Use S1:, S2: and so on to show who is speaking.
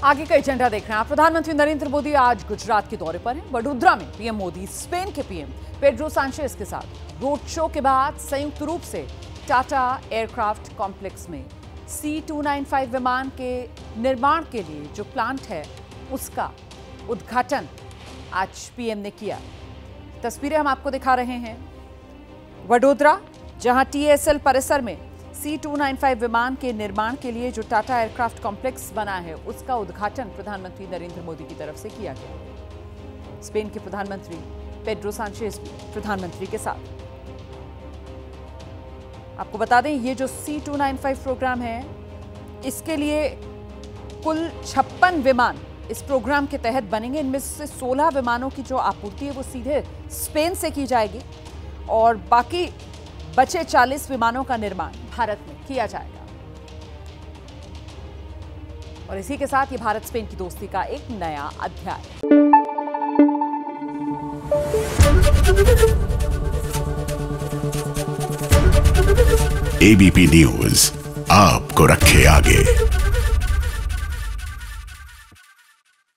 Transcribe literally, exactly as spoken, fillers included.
S1: आगे का एजेंडा देख रहे हैं। प्रधानमंत्री नरेंद्र मोदी आज गुजरात के दौरे पर हैं। वडोदरा में पीएम मोदी स्पेन के पीएम पेड्रो सांचेज के साथ रोड शो के बाद संयुक्त रूप से टाटा एयरक्राफ्ट कॉम्प्लेक्स में सी टू नाइन फाइव विमान के निर्माण के लिए जो प्लांट है उसका उद्घाटन आज पीएम ने किया। तस्वीरें हम आपको दिखा रहे हैं। वडोदरा, जहां टीएसएल परिसर में सी टू नाइन फाइव विमान के निर्माण के लिए जो टाटा एयरक्राफ्ट कॉम्प्लेक्स बना है उसका उद्घाटन प्रधानमंत्री नरेंद्र मोदी की तरफ से किया गया। स्पेन के प्रधानमंत्री पेड्रो सांचेज भी प्रधानमंत्री के साथ। आपको बता दें, ये जो C two nine five program है इसके लिए कुल छप्पन विमान इस प्रोग्राम के तहत बनेंगे। इनमें से सोलह विमानों की जो आपूर्ति है वो सीधे स्पेन से की जाएगी और बाकी बचे चालीस विमानों का निर्माण भारत में किया जाएगा। और इसी के साथ ये भारत स्पेन की दोस्ती का एक नया अध्याय।
S2: एबीपी न्यूज आपको रखे आगे।